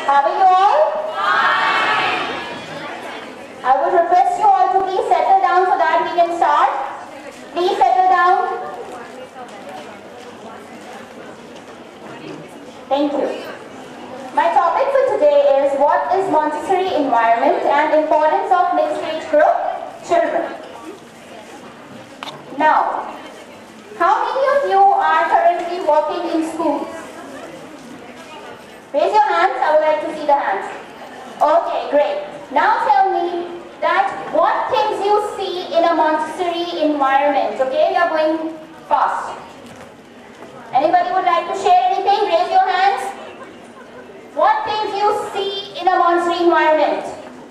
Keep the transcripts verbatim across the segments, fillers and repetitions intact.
How are you all? Fine. I would request you all to please settle down so that we can start. Please settle down. Thank you. My topic for today is what is Montessori environment and importance of mixed age group children. Now, how many of you are currently working in schools? Raise your hands. I would like to see the hands. Okay, great. Now tell me that what things you see in a Montessori environment. Okay, we are going fast. Anybody would like to share anything? Raise your hands. What things you see in a Montessori environment?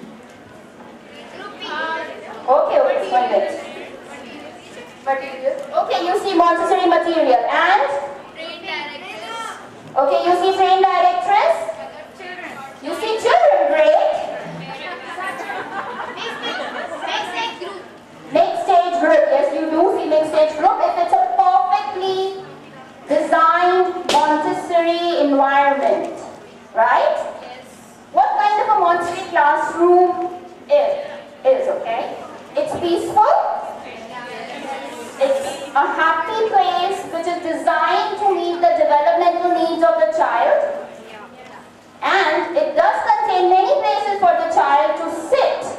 Okay, okay, one minute. Material. Okay, you see Montessori material and? Trained directress. Okay, you see trained directress? Children. You see children, great. Mixed age group. Mixed age group, yes, you do see mixed age group if it's a perfectly designed Montessori environment, right? Yes. What kind of a Montessori classroom is? Is okay? It's peaceful. It's a happy place which is designed to meet the developmental needs of the child, and it does contain many places for the child to sit,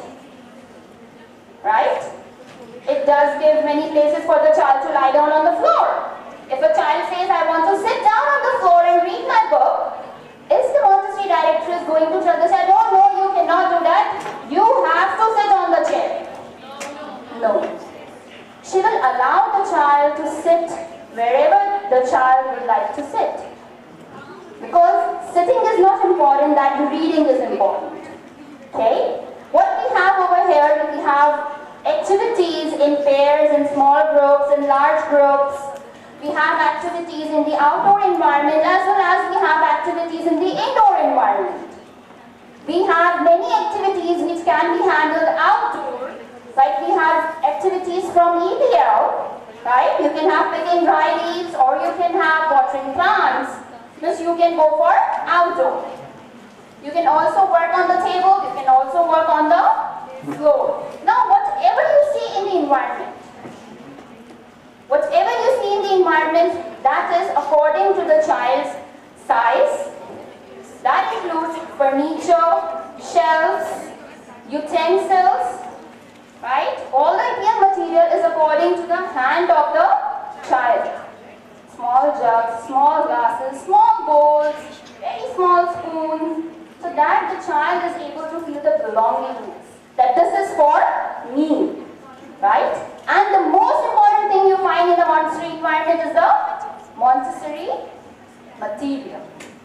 right? It does give many places for the child to lie down on the floor. If a child says, I want to sit down on the floor and read my book, is the Montessori directress going to tell the child, oh no, you cannot do that, you have to sit on the chair? No. She will allow the child to sit wherever the child would like to sit. Because sitting is not important, that reading is important. Okay? What we have over here, we have activities in pairs, in small groups, in large groups. We have activities in the outdoor environment as well as we have activities in the indoor environment. We have many activities which can be handled outdoor. Like we have activities from E P L, right? You can have picking dry leaves or you can have watering plants. This you can go for outdoor. You can also work on the table, you can also work on the floor. Now whatever you see in the environment, whatever you see in the environment, that is according to the child's size. That includes furniture, shelves, utensils, right? All the real material is according to the hand of the child. Small jugs, small glasses, small bowls, very small spoons, so that the child is able to feel the belongingness, that this is for me, right? And the most important thing you find in the Montessori environment is the Montessori material.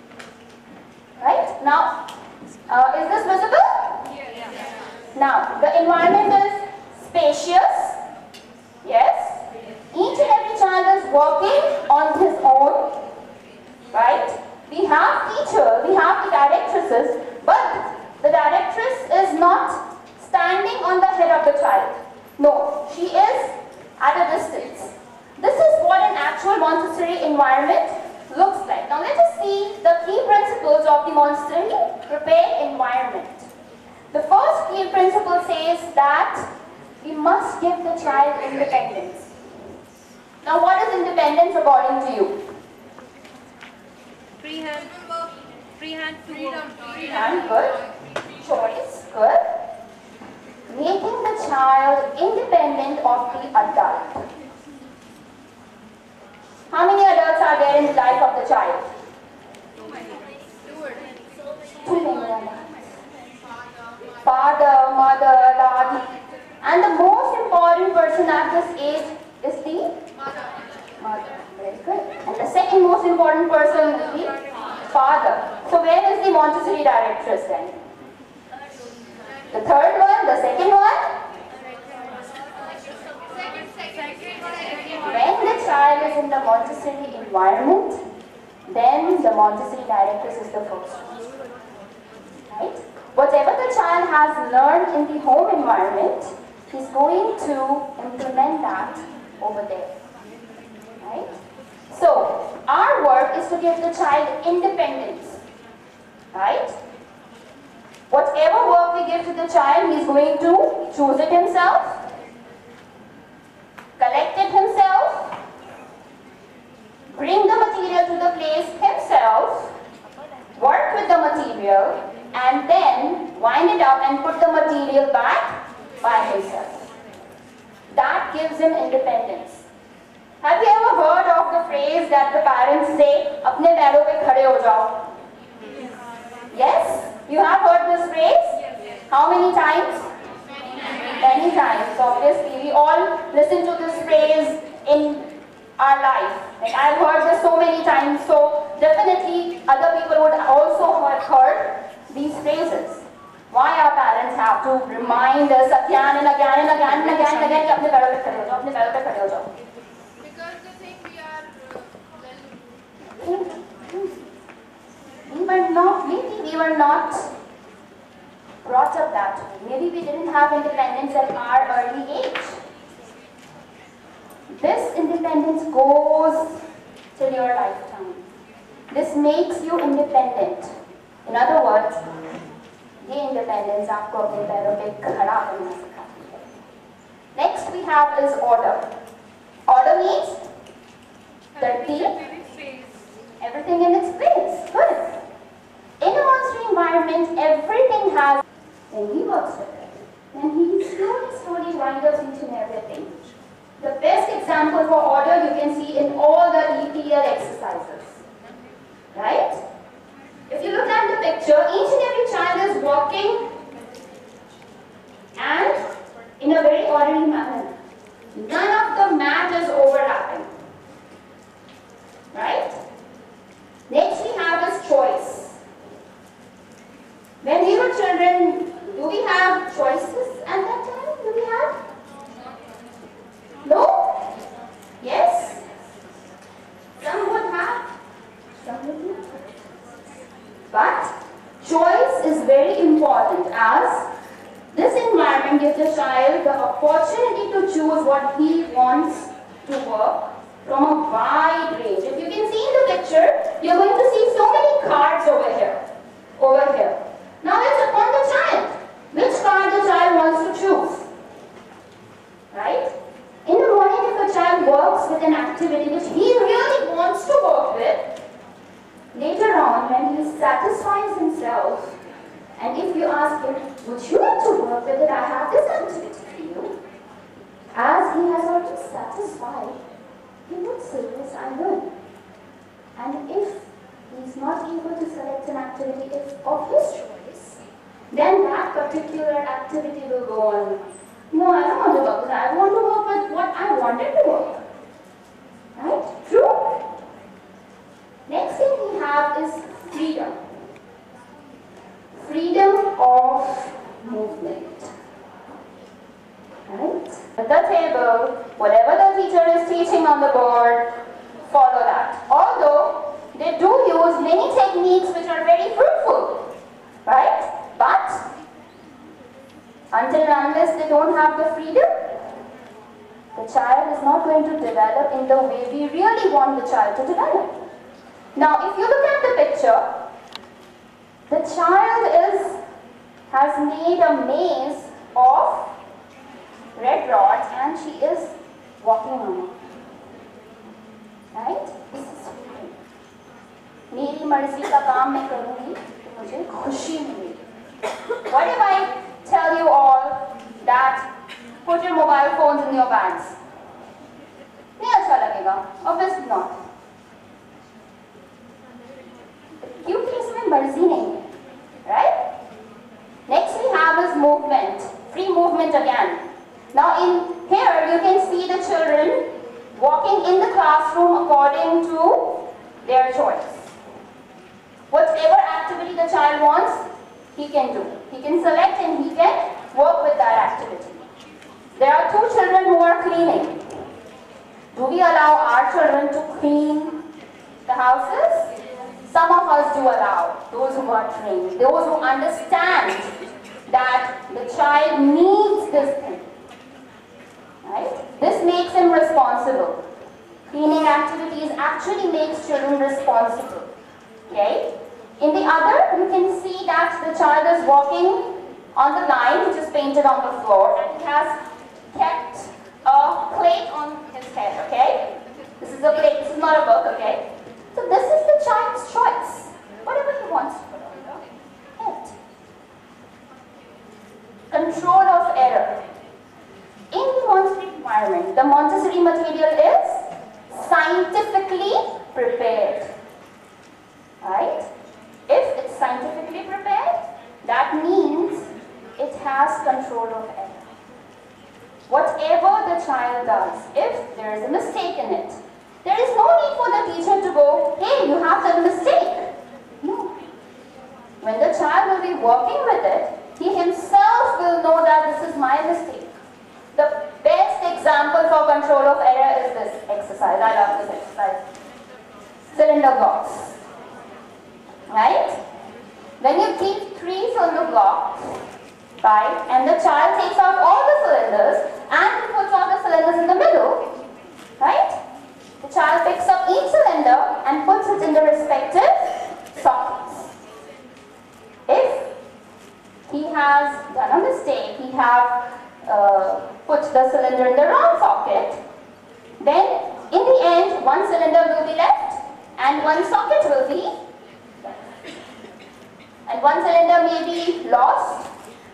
Right? Now, uh, is this visible? Yeah. Now, the environment is spacious. Yes. Each and every child is working on his own. Right? We have teacher, we have the directresses, but the directress is not standing on the head of the child. No, she is at a distance. This is what an actual Montessori environment looks like. Now let us see the key principles of the Montessori prepared environment. The first key principle says that we must give the child independence. Now what is independence according to you? Free hand. Free hand to work. Free hand, good. Choice, good. Making the child independent of the adult. How many adults are there in the life of the child? Too many. Father, mother, dad. And the most important person at this age is the mother. Very good. And the second most important person is the father. So where is the Montessori directress then? The third one, the second one? When the child is in the Montessori environment, then the Montessori directress is the first one. Right? Whatever the child has learned in the home environment, he's going to implement that over there. Right? So, our work is to give the child independence. Right? Whatever work we give to the child, he is going to choose it himself, collect it himself, bring the material to the place himself, work with the material, and then wind it up and put the material back by himself. That gives him independence. Have you ever heard of the phrase that the parents say, "Apne पैरों पे खड़े हो जाओ"? Yes? You have heard this phrase? How many times? Many times. Obviously, we all listen to this phrase in our life. Like, I've heard this so many times, so definitely other people would also have heard these phrases. Why our parents have to remind us again and again and again and again and again कि अपने पैरों पे खड़े हो जाओ, अपने पैरों पे खड़े हो जाओ. Because they think we are uh, well. We were not, maybe we were not brought up that way. Maybe we didn't have independence at our early age. This independence goes till your lifetime. This makes you independent. In other words, ये independence आपको अपने पैरों पे खड़ा करना सिखाती है. Next we have is order. Order means तरतीब. Everything in its place. Good. In a montessori environment, everything has. Then he works with it. Then he slowly, slowly winds up into everything. The best example for order you can see in all the E P L exercises. Right? If you look at the picture, each and every child is walking and in a very orderly manner. None of the mat is overlapping. Right? Next we have is choice. When we were children, do we have choices at that time? Do we have? No? Yes? Some would have, some would not. But choice is very important, as this environment gives the child the opportunity to choose what he wants to work from a wide range. If you can see in the picture, you're going to see so many cards over here. Over here. Now it's upon the child. Which card the child wants to choose. Right? In the morning, if a child works with an activity which he really wants to work with, later on when he satisfies himself, and if you ask him, would you like to work with it? I have this activity for you. As he has already satisfied, he would say, yes, I will. And if he is not able to select an activity if of his choice, then that particular activity will go on. No, I don't want to work with that. I want to work with what I wanted to work. Right? True? Next thing we have is freedom. Freedom of movement. Right? At the table, whatever the teacher is teaching on the board, follow that. Although they do use many techniques which are very fruitful, right? But until and unless they don't have the freedom, the child is not going to develop in the way we really want the child to develop. Now, if you look at the picture, the child is has made a maze of red rods and she is walking on it. Right? This is freedom. मेरी मर्जी का काम मैं करूँगी तो मुझे खुशी मिलेगी. What if I tell you all that put your mobile phones in your bags? नहीं अच्छा लगेगा. Obviously not. क्योंकि इसमें मर्जी नहीं है. Right? Next we have is movement. Free movement again. Now in here you can see the children walking in the classroom according to their choice. Whatever activity the child wants, he can do. He can select and he can work with that activity. There are two children who are cleaning. Do we allow our children to clean the houses? Some of us do allow, those who are trained, those who understand that the child needs this thing. Right? This makes him responsible. Cleaning activities actually makes children responsible. Okay? In the other, you can see that the child is is walking on the line which is painted on the floor, and he has kept a plate on his head, okay? This is a plate, this is not a book, okay? So this is the child's choice. Whatever he wants to put on the head. Control of error. In the Montessori environment, the Montessori material is scientifically prepared. Right? If it's scientifically prepared, that means it has control of error. Whatever the child does, if there is a mistake in it, there is no need for the teacher to go, hey, you have done a mistake. No. When the child will be working with it, he himself will know that this is my mistake. The best example for control of error is this exercise. I love this exercise. Cylinder blocks. Right? When you keep three cylinder blocks, right, and the child takes out all the cylinders and he puts all the cylinders in the middle, right? The child picks up each cylinder and puts it in the respective sockets. If he has done a mistake, he has uh, put the cylinder in the wrong socket, then in the end one cylinder will be left and one socket will be left. And one cylinder may be lost,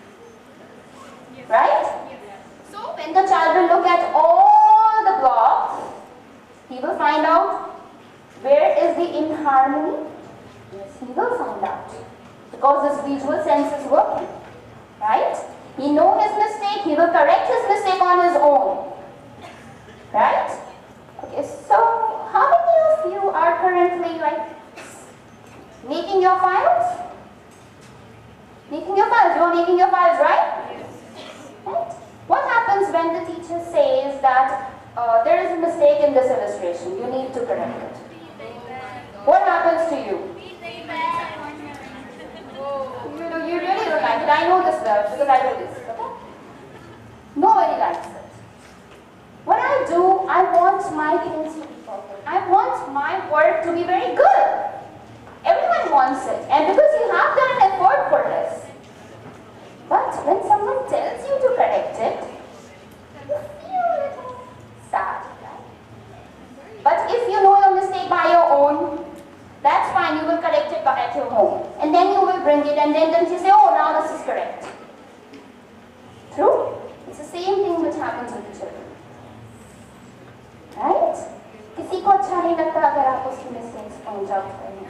right? So when the child will look at all the blocks, he will find out where is the inharmony. Yes, he will find out. Because this visual sense is working, right? He knows his mistake, he will correct his mistake on his own, right? Okay, so how many of you are currently like making your files? Making your files, you are making your files, right? Right? What happens when the teacher says that uh, there is a mistake in this illustration, you need to correct it? What happens to you? You know, you really don't like it. I know this well because I do this, okay? Nobody likes it. What I do, I want my things to be perfect. I want my work to be very good. Everyone wants it. And because you have done an effort for this. But when someone tells you to correct it, you feel a little sad, right? But if you know your mistake by your own, that's fine, you will correct it at your home. And then you will bring it and then, then you say, oh, now this is correct. True? It's the same thing which happens with the children. Right? किसी को अच्छा नहीं लगता अगर आप उसकी mistakes point out करें.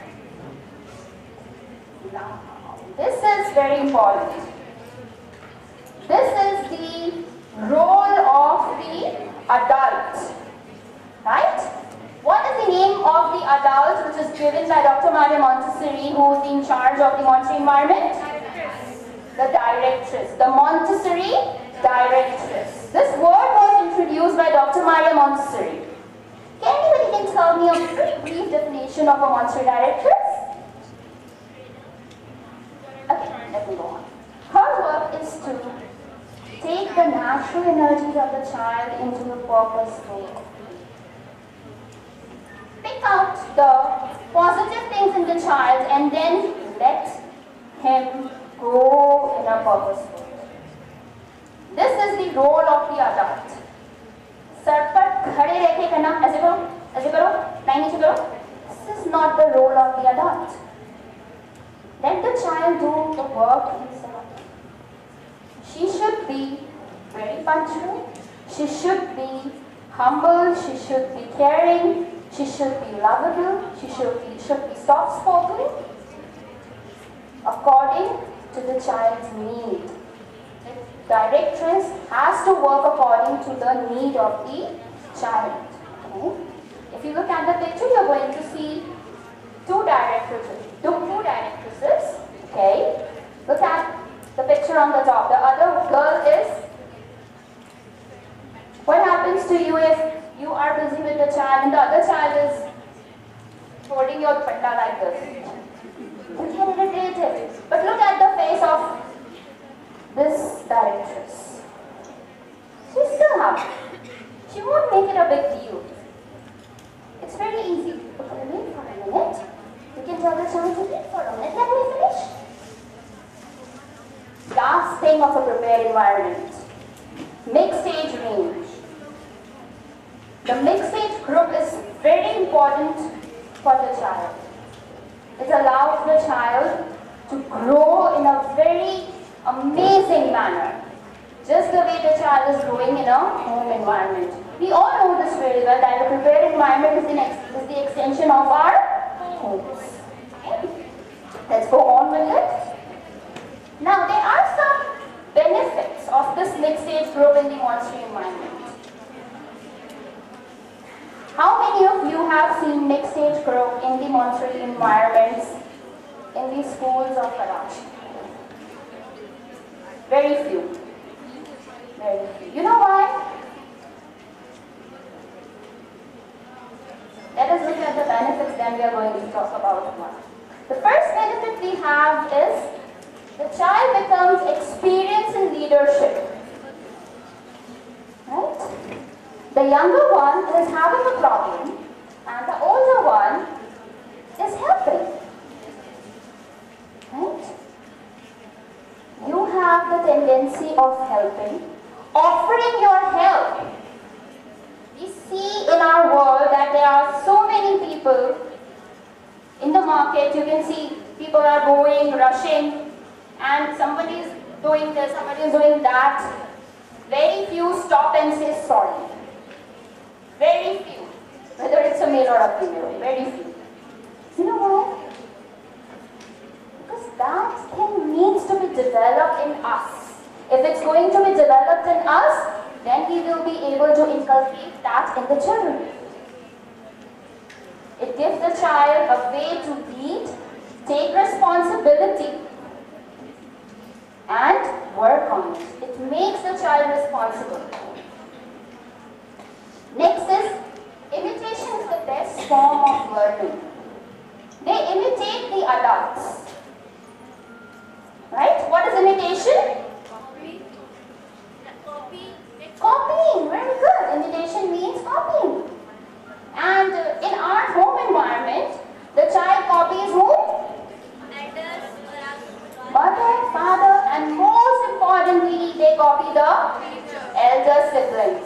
Now, this is very important. This is the role of the adult. Right? What is the name of the adult which is given by Doctor Maria Montessori, who is in charge of the Montessori environment? The directress. The Montessori directress. This word was introduced by Doctor Maria Montessori. Can anybody can tell me a very brief definition of a Montessori directress? Okay, let me go on. Her work is to take the natural energies of the child into a purposeful. Pick out the positive things in the child and then let him grow in a purposeful way. This is the role of the adult. सर पर खड़े रह के करना, ऐसे करो, ऐसे करो, लाइन नीचे करो. This is not the role of the adult. Let the child do the work himself. She should be very punctual. She should be humble. She should be caring. She should be lovable. She should be should be soft-spoken according to the child's need. The directress has to work according to the need of the child. Okay? If you look at the picture, you're going to see two directresses. Two, two directresses. Okay? Look at the picture on the top. The other girl is. What happens to you if you are busy with the child and the other child is holding your dupatta like this? You get irritated. But look at the face of this directress. She's still happy. She won't make it a big deal. It's very easy. Okay, wait for a minute. You can tell the child to wait for a minute. Let me finish. last thing of a prepared environment, mixed age range. The mixed age group is very important for the child. It allows the child to grow in a very amazing manner, just the way the child is growing in a home environment. We all know this very well, that a prepared environment is the, ex is the extension of our homes. Okay? Let's go on with it. Now, there are some benefits of this mixed age group in the Montessori environment. How many of you have seen mixed age group in the Montessori environments in the schools of Karachi? Very few. Very few. You know why? Let us look at the benefits, then we are going to talk about one. The first benefit we have is the child becomes experienced in leadership. Right? The younger one is having a problem and the older one is helping. Right? You have the tendency of helping, offering your help. We see in our world that there are so many people in the market. You can see people are going, rushing, and somebody is doing this, somebody is doing that. Very few stop and say sorry. Very few. Whether it's a male or a female. Very few. You know why? Because that thing needs to be developed in us. If it's going to be developed in us, then we will be able to inculcate that in the children. It gives the child a way to lead, take responsibility, and work on it. It makes the child responsible. Next is, imitation is the best form of learning. They imitate the adults. Right? What is imitation? Copy. Copy. Copying. Very good. Imitation means copying. And uh, in our home environment, the child copies who? Elders. Mother, father, and most importantly, they copy the elder siblings.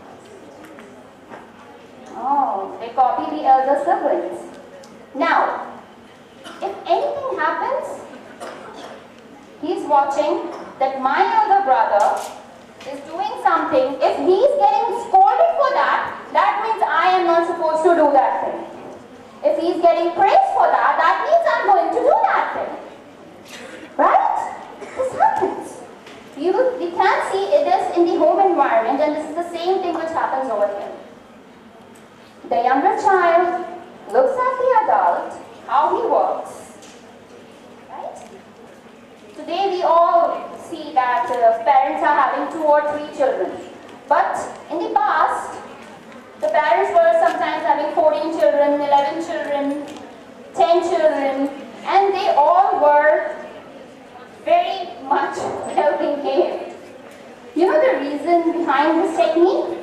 Oh, they copy the elder siblings. Now, if anything happens, he's watching that my elder brother is doing something. If he's getting scolded for that, that means I am not supposed to do that thing. If he's getting praised for that, that means I'm going to do that thing. Right? This happens. You, we can see it is in the home environment, and this is the same thing which happens over here. The younger child looks at the adult, how he works. Right? Today we all see that uh, parents are having two or three children. But in the past, the parents were sometimes having fourteen children, eleven children, ten children, and they all were very much well behaved. You know the reason behind this technique?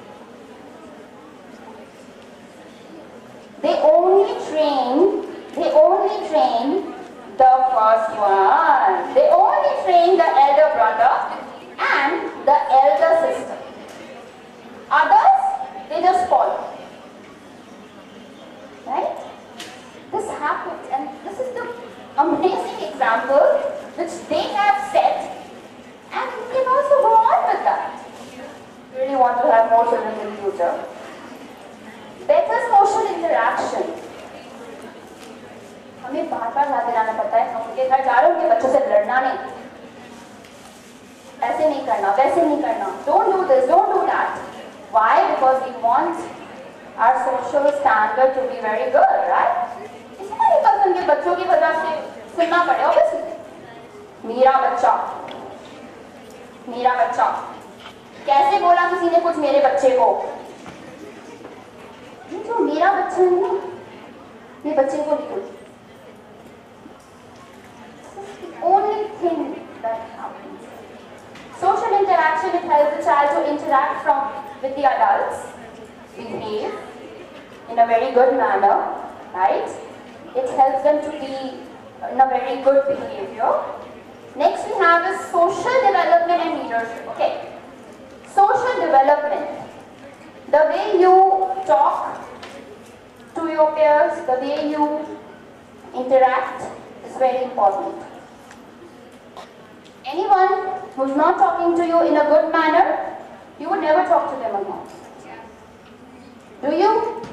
They only train, they only train the first one. They only train the elder brother and the elder sister. Others, they just follow. Right? This happens, and this is the amazing example which they have set, and we can also go on with that. We really want to have more children in the future. Better social interaction. हमें बार बार याद दिलाना पड़ता है, हम उनके घर जा रहे हैं, उनके बच्चों से लड़ना नहीं, ऐसे नहीं करना, वैसे नहीं करना, don't do this, don't do that. Why? Because we want our social standard to be very good, right? इसलिए बस उनके बच्चों की वजह से सुनना पड़े, obviously. मेरा बच्चा, मेरा बच्चा, कैसे बोला किसी ने कुछ मेरे बच्चे को? ये जो मेरा बच्चा है ना, ये बच्चे को नहीं बोलती. Only thing that happens. Social interaction, it helps the child to interact from with the adults, behave in a very good manner, right? It helps them to be in a very good behavior. Next we have is social behaviors, the way you interact is very important. Anyone who's not talking to you in a good manner, you would never talk to them again. Do you?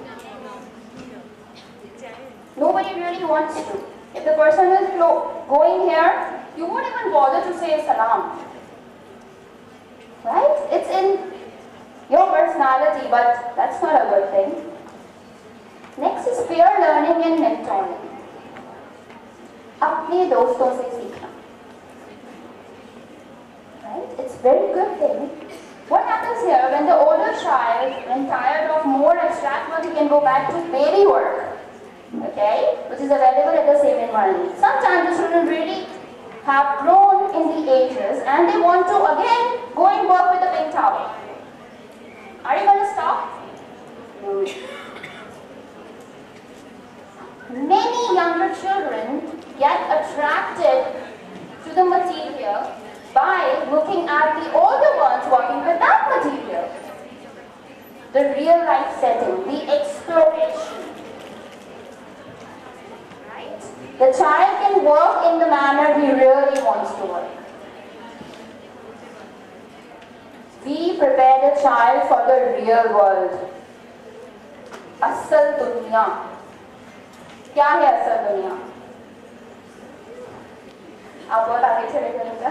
Nobody really wants to. If the person is going here, you won't even bother to say salam. Right? It's in your personality, but that's not a good thing. Next is peer learning and mentoring. अपने दोस्तों से सीखना. Right? It's a very good thing. What happens here when the older child, when tired of more abstract work, he can go back to baby work, okay, which is available at the same environment. Sometimes the children really have grown in the ages and they want to again go and work with the pink towel. Are you going to stop? No. Many younger children get attracted to the material by looking at the older ones working with that material. The real life setting, the exploration. Right? The child can work in the manner he really wants to work. We prepare the child for the real world. Asal dunya. क्या है असल दुनिया? आप बहुत आगे चले जाएंगे.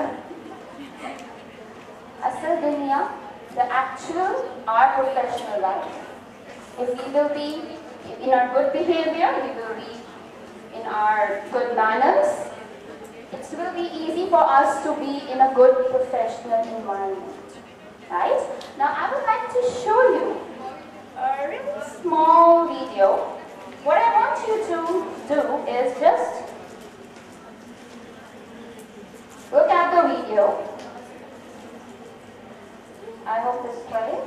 Asal dunya, the actual, our professional life. If we will be in our good behavior, we will be in our good manners, it will be easy for us to be in a good professional environment. Right? Now I would like to show you a really small video. What I want you to do is just look at the video. I hope this plays.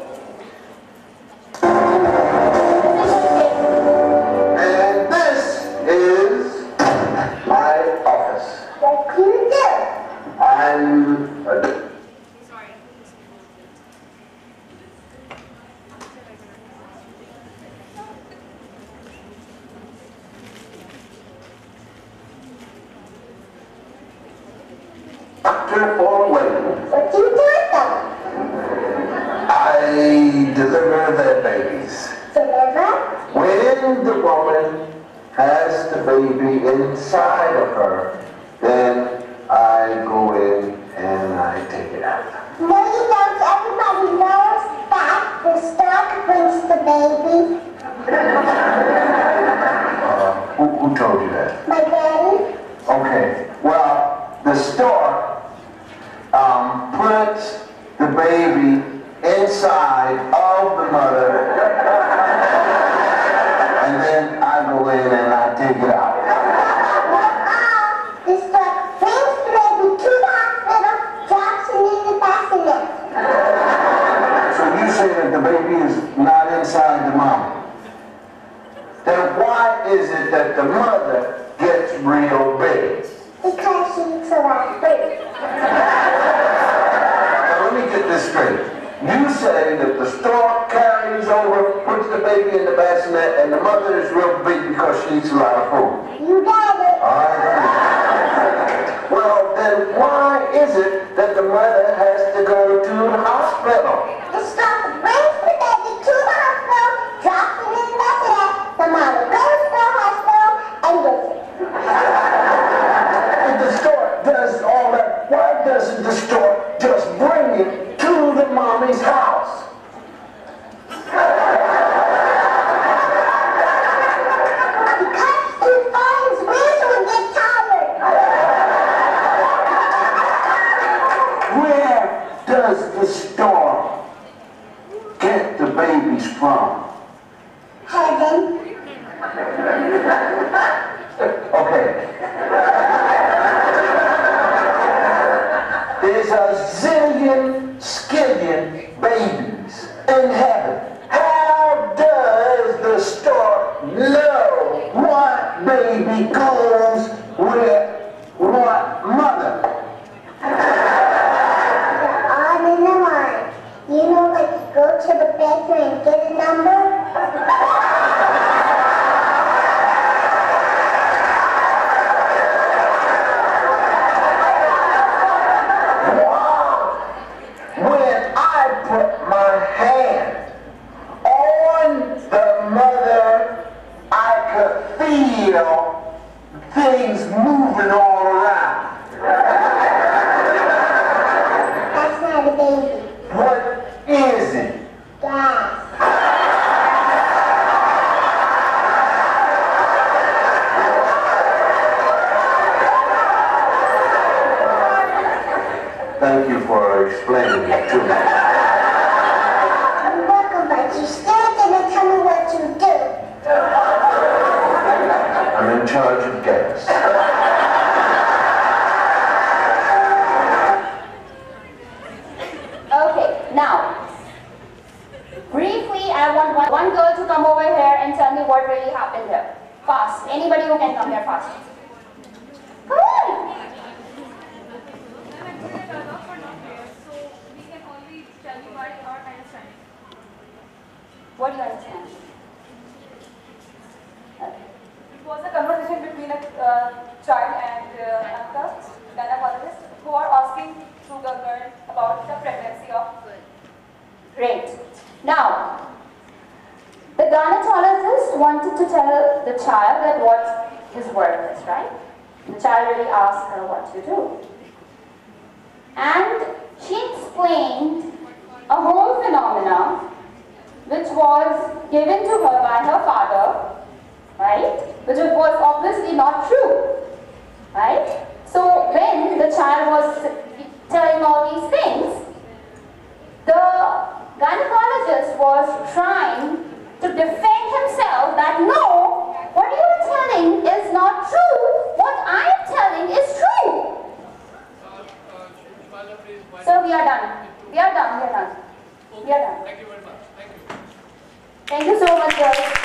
And this is my office. What do you do? I'm a doctor for women. What do you do with them? I deliver their babies. Deliver? When the woman has the baby inside of her, then I go in and I take it out. No, you don't. Everybody knows that the stork brings the baby. Uh, who, who told you that? My daddy. Okay, well, the stork um, puts the baby inside of the mother, and then I go in and I take it out. The stork brings the baby to the hospital, drops it in the bassinet. So you say that the baby is not inside the mom. Then why is it that the mother gets real big? Because she eats a lot of food. Now let me get this straight. You say that the stork carries over, puts the baby in the bassinet, and the mother is real big because she eats a lot of food. You got it. All right. Well, then why is it that the mother has to go to the hospital? The stork brings the baby to the hospital, drops it in the bassinet. The mother goes to the hospital and gets it. If the stork does all that, why doesn't the stork just bring it to the mommy's house? Because too far, his wings will get tired. Where does the stork get the babies from? Heaven. Okay. There's a zillion, skillion babies in heaven. How does the stork know what baby goes with what mother? They're all in the line. You know, like you go to the bathroom and get a number? Thank you for explaining it to me. You're welcome, but you still didn't tell me what you do. I'm in charge of gas. Okay, now, briefly, I want one, one girl to come over here and tell me what really happened here. Fast. Anybody who can come here fast. Come on. What do you understand? It was a conversation between a uh, child and uh, uncle, gynecologist, who are asking to the girl about the pregnancy of girl. Great. Now, the gynecologist wanted to tell the child that what his work is, right? The child really asked her what to do. And she explained a whole phenomena which was given to her by her father, right? Which was obviously not true, right? So when the child was telling all these things, the gynecologist was trying to defend himself that no, what you are telling is not true, what I am telling is true. So we are done. We are done. We are done. We are done. Thank you very much. Thank you. Thank you so much, girls.